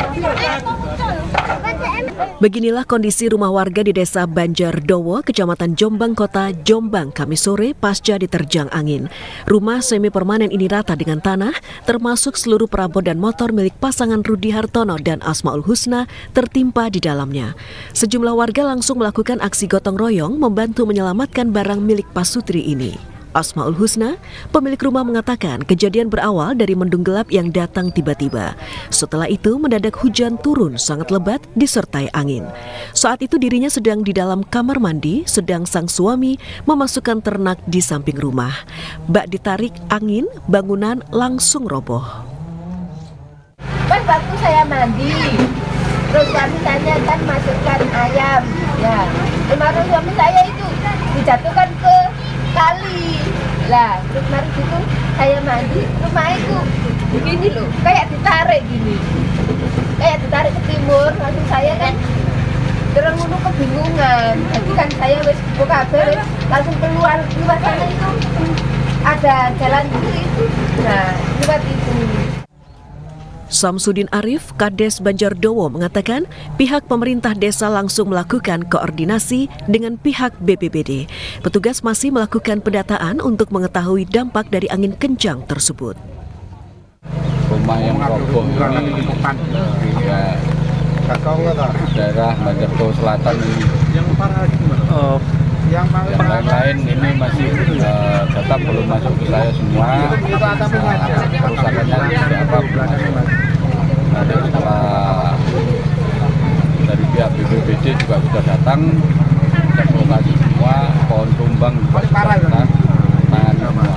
Beginilah kondisi rumah warga di Desa Banjardowo, Kecamatan Jombang, Kota Jombang, Kamis sore pasca diterjang angin. Rumah semi permanen ini rata dengan tanah, termasuk seluruh perabot dan motor milik pasangan Rudi Hartono dan Asmaul Husna tertimpa di dalamnya. Sejumlah warga langsung melakukan aksi gotong royong membantu menyelamatkan barang milik Pasutri ini. Asmaul Husna, pemilik rumah, mengatakan kejadian berawal dari mendung gelap yang datang tiba-tiba. Setelah itu mendadak hujan turun sangat lebat disertai angin. Saat itu dirinya sedang di dalam kamar mandi, sedang sang suami memasukkan ternak di samping rumah. Bak ditarik angin, bangunan langsung roboh. Pas waktu saya mandi, terus suami saya kan masukkan ayam, ya. Kemarin suami saya itu dijatuhkan ke kali lah, terus mari gitu saya mandi, rumah itu begini loh, kayak ditarik gini, kayak ditarik ke timur. Langsung saya kan terengunu kebingungan, jadi kan saya wes buka kabel, langsung keluar sana itu ada jalan itu, nah lewat itu. Samsudin Arif, Kades Banjardowo, mengatakan pihak pemerintah desa langsung melakukan koordinasi dengan pihak BPBD. Petugas masih melakukan pendataan untuk mengetahui dampak dari angin kencang tersebut. Rumah yang roboh ini ya, daerah Banjardowo Selatan ini. Yang parah gimana? Yang lain-lain ini masih tetap belum masuk ke saya semua. Kerusakannya tidak apa belum masuk. Nanti setelah dari pihak BPBD juga sudah datang, cek lokasi semua, pohon tumbang juga sudah datang, tangani semua.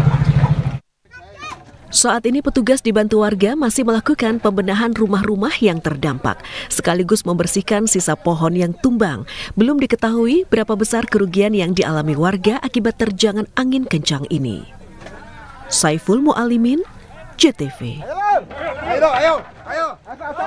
Saat ini petugas dibantu warga masih melakukan pembenahan rumah-rumah yang terdampak, sekaligus membersihkan sisa pohon yang tumbang. Belum diketahui berapa besar kerugian yang dialami warga akibat terjangan angin kencang ini. Saiful Mualimin, JTV.